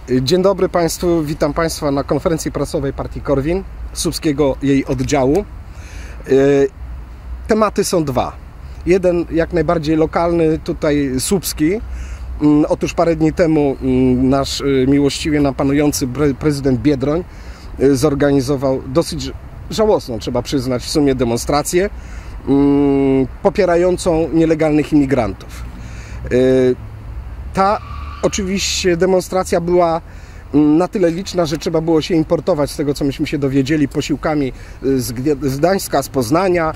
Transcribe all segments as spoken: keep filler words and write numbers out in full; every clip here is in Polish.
Dzień dobry Państwu, witam Państwa na konferencji prasowej Partii Korwin, Słupskiego jej oddziału. Tematy są dwa. Jeden jak najbardziej lokalny, tutaj słupski. Otóż parę dni temu nasz miłościwie nam panujący prezydent Biedroń zorganizował dosyć żałosną, trzeba przyznać, w sumie demonstrację popierającą nielegalnych imigrantów. Ta oczywiście demonstracja była na tyle liczna, że trzeba było się importować, z tego co myśmy się dowiedzieli, posiłkami z Gdańska, z Poznania.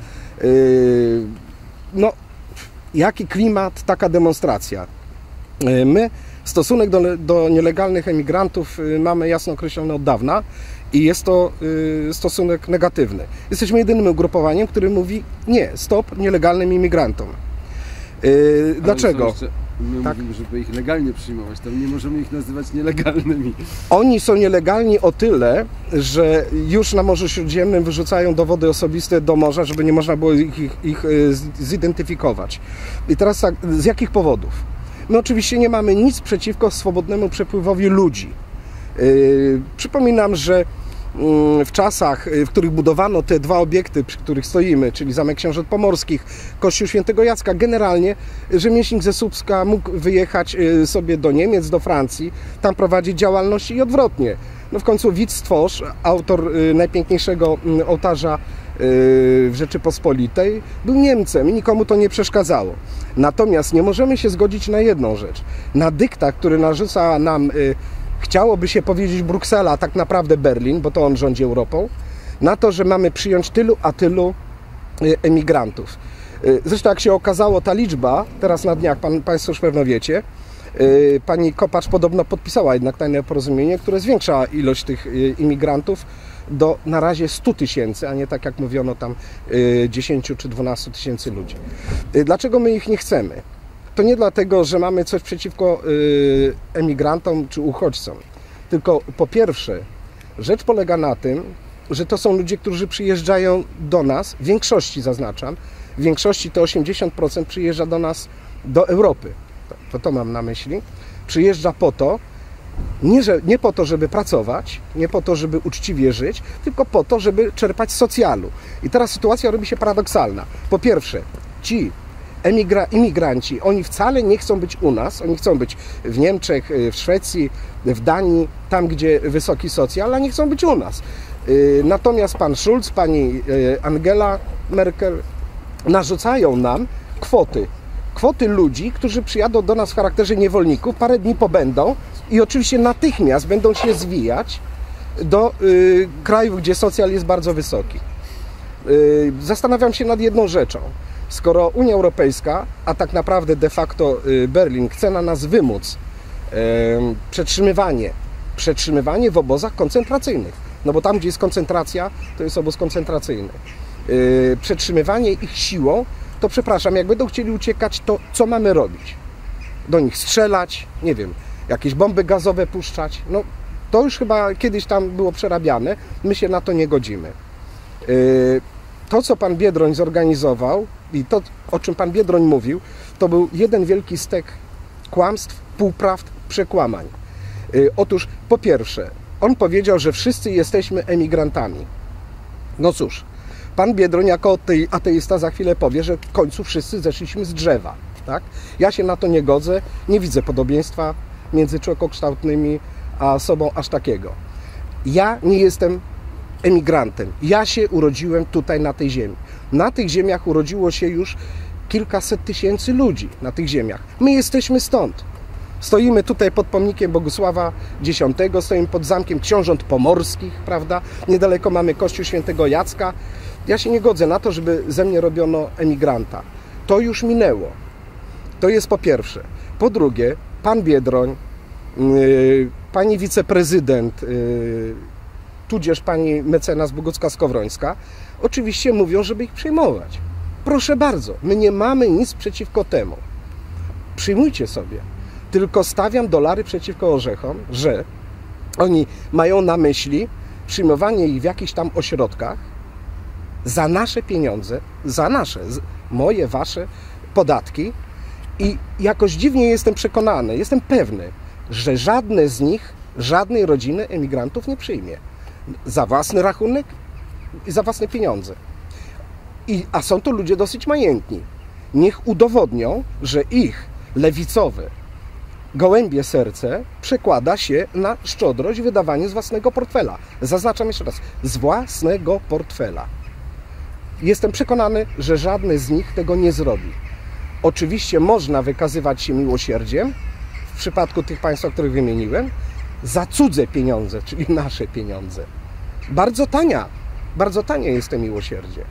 No, jaki klimat, taka demonstracja. My stosunek do, do nielegalnych emigrantów mamy jasno określony od dawna i jest to stosunek negatywny. Jesteśmy jedynym ugrupowaniem, które mówi nie, stop nielegalnym imigrantom. Dlaczego? My tak? mówimy, żeby ich legalnie przyjmować, tam nie możemy ich nazywać nielegalnymi. Oni są nielegalni o tyle, że już na Morzu Śródziemnym wyrzucają dowody osobiste do morza, żeby nie można było ich, ich, ich zidentyfikować. I teraz tak, z jakich powodów? My oczywiście nie mamy nic przeciwko swobodnemu przepływowi ludzi. Yy, przypominam, że w czasach, w których budowano te dwa obiekty, przy których stoimy, czyli Zamek Książąt Pomorskich, Kościół Świętego Jacka, generalnie rzemieślnik ze Słupska mógł wyjechać sobie do Niemiec, do Francji, tam prowadzić działalność i odwrotnie. No w końcu Wit Stworz, autor najpiękniejszego ołtarza w Rzeczypospolitej, był Niemcem i nikomu to nie przeszkadzało. Natomiast nie możemy się zgodzić na jedną rzecz. Na dyktat, który narzuca nam, chciałoby się powiedzieć Bruksela, a tak naprawdę Berlin, bo to on rządzi Europą, na to, że mamy przyjąć tylu a tylu emigrantów. Zresztą jak się okazało, ta liczba, teraz na dniach, pan, Państwo już pewno wiecie, pani Kopacz podobno podpisała jednak tajne porozumienie, które zwiększa ilość tych imigrantów do na razie stu tysięcy, a nie tak jak mówiono tam dziesięciu czy dwunastu tysięcy ludzi. Dlaczego my ich nie chcemy? To nie dlatego, że mamy coś przeciwko y, emigrantom czy uchodźcom, tylko po pierwsze, rzecz polega na tym, że to są ludzie, którzy przyjeżdżają do nas, w większości zaznaczam, w większości to osiemdziesiąt procent przyjeżdża do nas, do Europy, to, to, to mam na myśli, przyjeżdża po to, nie, że, nie po to, żeby pracować, nie po to, żeby uczciwie żyć, tylko po to, żeby czerpać z socjalu. I teraz sytuacja robi się paradoksalna. Po pierwsze, ci Emigra, imigranci, oni wcale nie chcą być u nas, oni chcą być w Niemczech, w Szwecji, w Danii, tam gdzie wysoki socjal, a nie chcą być u nas. Natomiast pan Schulz, pani Angela Merkel narzucają nam kwoty. Kwoty ludzi, którzy przyjadą do nas w charakterze niewolników, parę dni pobędą i oczywiście natychmiast będą się zwijać do y, krajów, gdzie socjal jest bardzo wysoki. Y, zastanawiam się nad jedną rzeczą. Skoro Unia Europejska, a tak naprawdę de facto Berlin chce na nas wymóc e, przetrzymywanie, przetrzymywanie w obozach koncentracyjnych, no bo tam, gdzie jest koncentracja, to jest obóz koncentracyjny. E, przetrzymywanie ich siłą, to przepraszam, jak będą chcieli uciekać, to co mamy robić? Do nich strzelać, nie wiem, jakieś bomby gazowe puszczać? No to już chyba kiedyś tam było przerabiane, my się na to nie godzimy. E, To, co pan Biedroń zorganizował i to, o czym pan Biedroń mówił, to był jeden wielki stek kłamstw, półprawd, przekłamań. Otóż, po pierwsze, on powiedział, że wszyscy jesteśmy emigrantami. No cóż, pan Biedroń jako ateista za chwilę powie, że w końcu wszyscy zeszliśmy z drzewa. Tak? Ja się na to nie godzę, nie widzę podobieństwa między człowiekokształtnymi a sobą aż takiego. Ja nie jestem emigrantem. Ja się urodziłem tutaj na tej ziemi. Na tych ziemiach urodziło się już kilkaset tysięcy ludzi na tych ziemiach. My jesteśmy stąd. Stoimy tutaj pod pomnikiem Bogusława X, stoimy pod Zamkiem Książąt Pomorskich, prawda? Niedaleko mamy Kościół Świętego Jacka. Ja się nie godzę na to, żeby ze mnie robiono emigranta. To już minęło. To jest po pierwsze. Po drugie, pan Biedroń, yy, pani wiceprezydent, yy, tudzież pani mecenas Bogucka-Skowrońska, oczywiście mówią, żeby ich przyjmować. Proszę bardzo, my nie mamy nic przeciwko temu. Przyjmujcie sobie. Tylko stawiam dolary przeciwko orzechom, że oni mają na myśli przyjmowanie ich w jakichś tam ośrodkach za nasze pieniądze, za nasze, moje, wasze podatki i jakoś dziwnie jestem przekonany, jestem pewny, że żadne z nich żadnej rodziny emigrantów nie przyjmie. Za własny rachunek i za własne pieniądze. I, a są to ludzie dosyć majętni. Niech udowodnią, że ich lewicowe gołębie serce przekłada się na szczodrość w wydawaniu z własnego portfela. Zaznaczam jeszcze raz, z własnego portfela. Jestem przekonany, że żadny z nich tego nie zrobi. Oczywiście można wykazywać się miłosierdziem, w przypadku tych państw, których wymieniłem, za cudze pieniądze, czyli nasze pieniądze. Bardzo tania, bardzo tanie jest to miłosierdzie.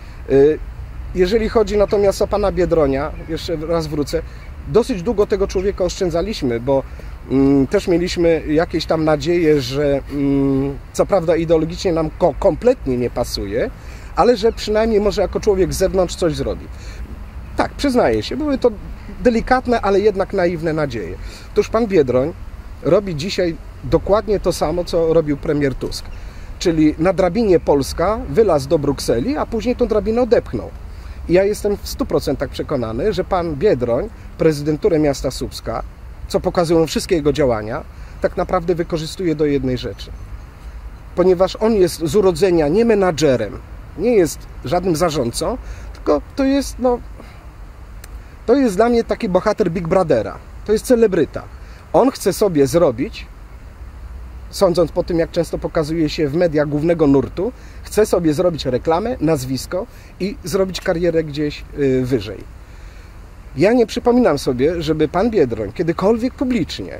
Jeżeli chodzi natomiast o pana Biedronia, jeszcze raz wrócę, dosyć długo tego człowieka oszczędzaliśmy, bo mm, też mieliśmy jakieś tam nadzieję, że mm, co prawda ideologicznie nam ko kompletnie nie pasuje, ale że przynajmniej może jako człowiek z zewnątrz coś zrobi. Tak, przyznaję się, były to delikatne, ale jednak naiwne nadzieje. Otóż pan Biedroń robi dzisiaj dokładnie to samo, co robił premier Tusk. Czyli na drabinie Polska wylazł do Brukseli, a później tą drabinę odepchnął. I ja jestem w stu procentach przekonany, że pan Biedroń prezydenturę miasta Słupska, co pokazują wszystkie jego działania, tak naprawdę wykorzystuje do jednej rzeczy. Ponieważ on jest z urodzenia nie menadżerem, nie jest żadnym zarządcą, tylko to jest, no, to jest dla mnie taki bohater Big Brothera. To jest celebryta. On chce sobie zrobić, sądząc po tym, jak często pokazuje się w mediach głównego nurtu, chce sobie zrobić reklamę, nazwisko i zrobić karierę gdzieś yy, wyżej. Ja nie przypominam sobie, żeby pan Biedroń kiedykolwiek publicznie,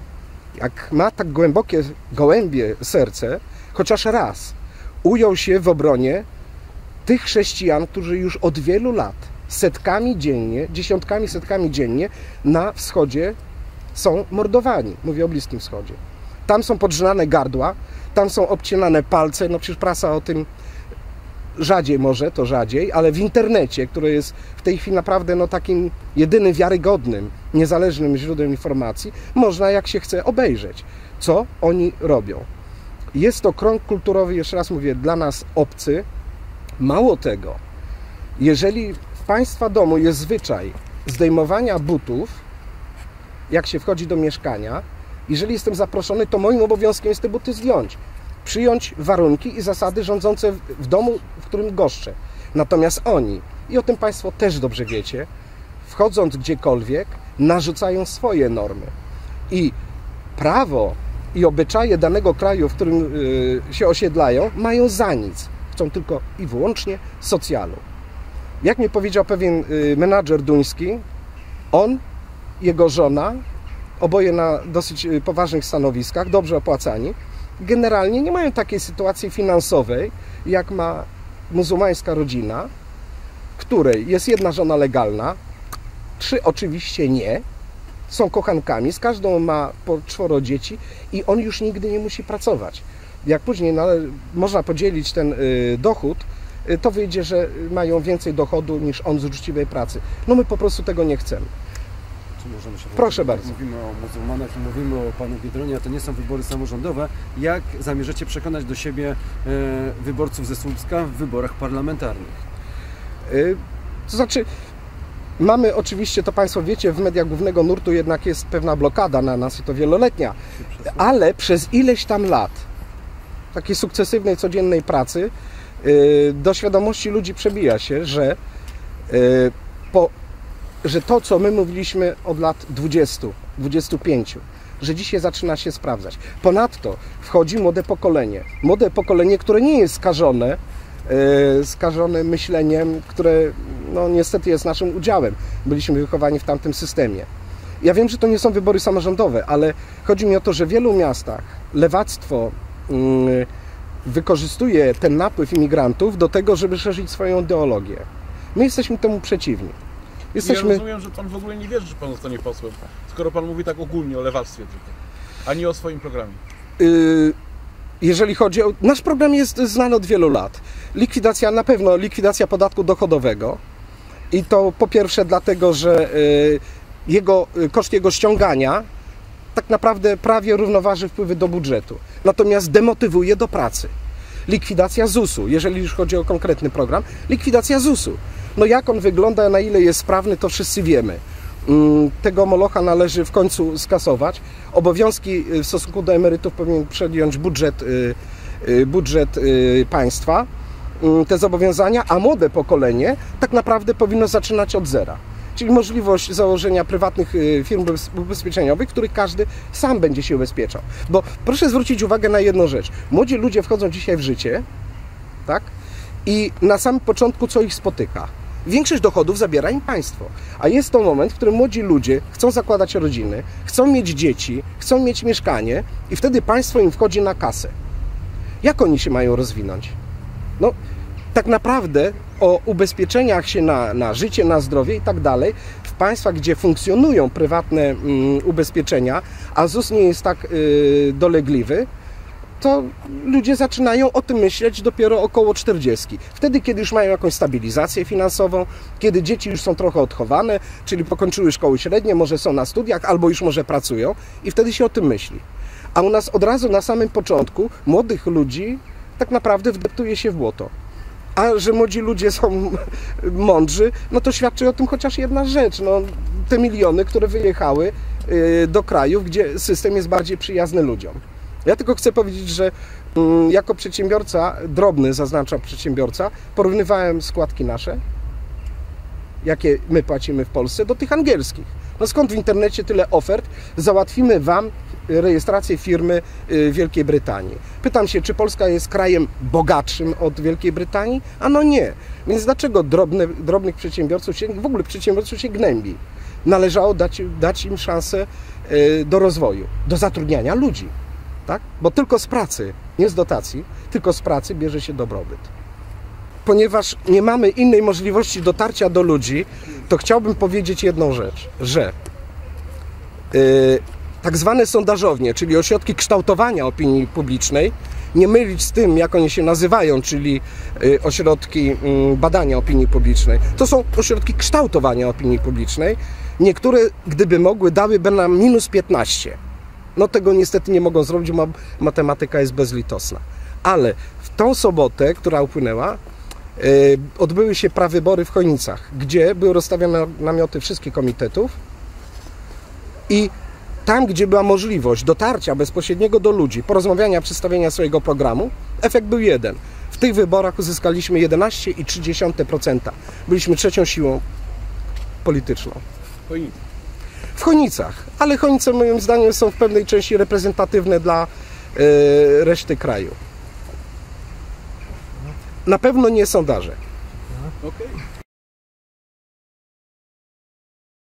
jak ma tak głębokie gołębie serce, chociaż raz ujął się w obronie tych chrześcijan, którzy już od wielu lat setkami dziennie, dziesiątkami, setkami dziennie na wschodzie są mordowani. Mówię o Bliskim Wschodzie. Tam są podrzynane gardła, tam są obcinane palce, no przecież prasa o tym rzadziej może, to rzadziej, ale w internecie, które jest w tej chwili naprawdę no, takim jedynym wiarygodnym, niezależnym źródłem informacji, można jak się chce obejrzeć, co oni robią. Jest to krąg kulturowy, jeszcze raz mówię, dla nas obcy. Mało tego, jeżeli w państwa domu jest zwyczaj zdejmowania butów, jak się wchodzi do mieszkania, jeżeli jestem zaproszony, to moim obowiązkiem jest te buty zdjąć. Przyjąć warunki i zasady rządzące w domu, w którym goszczę. Natomiast oni, i o tym państwo też dobrze wiecie, wchodząc gdziekolwiek, narzucają swoje normy. I prawo i obyczaje danego kraju, w którym yy, się osiedlają, mają za nic. Chcą tylko i wyłącznie socjalu. Jak mi powiedział pewien yy, menadżer duński, on, jego żona, oboje na dosyć poważnych stanowiskach, dobrze opłacani, generalnie nie mają takiej sytuacji finansowej, jak ma muzułmańska rodzina, której jest jedna żona legalna, trzy oczywiście nie, są kochankami, z każdą ma po czworo dzieci i on już nigdy nie musi pracować. Jak później no, można podzielić ten y, dochód, y, to wyjdzie, że mają więcej dochodu niż on z uczciwej pracy. No my po prostu tego nie chcemy. Możemy się Proszę powiedzieć, bardzo. Mówimy o muzułmanach i mówimy o panu Biedronie, a to nie są wybory samorządowe. Jak zamierzacie przekonać do siebie e, wyborców ze Słupska w wyborach parlamentarnych? Yy, to znaczy, mamy oczywiście, to państwo wiecie, w mediach głównego nurtu jednak jest pewna blokada na nas i to wieloletnia, ale przez ileś tam lat takiej sukcesywnej, codziennej pracy yy, do świadomości ludzi przebija się, że yy, po że to, co my mówiliśmy od lat dwudziestu, dwudziestu pięciu, że dzisiaj zaczyna się sprawdzać. Ponadto wchodzi młode pokolenie. Młode pokolenie, które nie jest skażone, yy, skażone myśleniem, które no, niestety jest naszym udziałem. Byliśmy wychowani w tamtym systemie. Ja wiem, że to nie są wybory samorządowe, ale chodzi mi o to, że w wielu miastach lewactwo yy, wykorzystuje ten napływ imigrantów do tego, żeby szerzyć swoją ideologię. My jesteśmy temu przeciwni. Jesteśmy... Ja rozumiem, że pan w ogóle nie wierzy, że pan zostanie posłem, skoro pan mówi tak ogólnie o lewactwie tylko, a nie o swoim programie. Yy, jeżeli chodzi o... Nasz program jest znany od wielu lat. Likwidacja, na pewno likwidacja podatku dochodowego i to po pierwsze dlatego, że yy, jego, koszt jego ściągania tak naprawdę prawie równoważy wpływy do budżetu. Natomiast demotywuje do pracy. Likwidacja zusu, jeżeli już chodzi o konkretny program, likwidacja zusu. No jak on wygląda, na ile jest sprawny, to wszyscy wiemy. Tego molocha należy w końcu skasować. Obowiązki w stosunku do emerytów powinien przejąć budżet, budżet państwa, te zobowiązania, a młode pokolenie tak naprawdę powinno zaczynać od zera. Czyli możliwość założenia prywatnych firm ubezpieczeniowych, w których każdy sam będzie się ubezpieczał. Bo proszę zwrócić uwagę na jedną rzecz. Młodzi ludzie wchodzą dzisiaj w życie, tak? I na samym początku co ich spotyka? Większość dochodów zabiera im państwo. A jest to moment, w którym młodzi ludzie chcą zakładać rodziny, chcą mieć dzieci, chcą mieć mieszkanie i wtedy państwo im wchodzi na kasę. Jak oni się mają rozwinąć? No, tak naprawdę o ubezpieczeniach się na, na życie, na zdrowie i tak dalej w państwach, gdzie funkcjonują prywatne mm, ubezpieczenia, a ZUS nie jest tak yy, dolegliwy, to ludzie zaczynają o tym myśleć dopiero około czterdziestki. Wtedy, kiedy już mają jakąś stabilizację finansową, kiedy dzieci już są trochę odchowane, czyli pokończyły szkoły średnie, może są na studiach, albo już może pracują i wtedy się o tym myśli. A u nas od razu na samym początku młodych ludzi tak naprawdę wdeptuje się w błoto. A że młodzi ludzie są mądrzy, no to świadczy o tym chociaż jedna rzecz. No, te miliony, które wyjechały do krajów, gdzie system jest bardziej przyjazny ludziom. Ja tylko chcę powiedzieć, że jako przedsiębiorca, drobny zaznaczam przedsiębiorca, porównywałem składki nasze, jakie my płacimy w Polsce, do tych angielskich. No skąd w internecie tyle ofert? Załatwimy Wam rejestrację firmy w Wielkiej Brytanii. Pytam się, czy Polska jest krajem bogatszym od Wielkiej Brytanii? Ano nie. Więc dlaczego drobne, drobnych przedsiębiorców się, w ogóle przedsiębiorców się gnębi? Należało dać, dać im szansę do rozwoju, do zatrudniania ludzi. Tak? Bo tylko z pracy, nie z dotacji, tylko z pracy bierze się dobrobyt. Ponieważ nie mamy innej możliwości dotarcia do ludzi, to chciałbym powiedzieć jedną rzecz, że yy, tak zwane sondażownie, czyli ośrodki kształtowania opinii publicznej, nie mylić z tym, jak oni się nazywają, czyli yy, ośrodki yy, badania opinii publicznej, to są ośrodki kształtowania opinii publicznej. Niektóre, gdyby mogły, dałyby nam minus piętnaście. No tego niestety nie mogą zrobić, bo matematyka jest bezlitosna. Ale w tą sobotę, która upłynęła, yy, odbyły się prawybory w Chojnicach, gdzie były rozstawione namioty wszystkich komitetów i tam, gdzie była możliwość dotarcia bezpośredniego do ludzi, porozmawiania, przedstawienia swojego programu, efekt był jeden. W tych wyborach uzyskaliśmy jedenaście przecinek trzy procent. Byliśmy trzecią siłą polityczną. Chojnice. W Chojnicach, ale Chojnice moim zdaniem są w pewnej części reprezentatywne dla y, reszty kraju. Na pewno nie sondaże. Okay.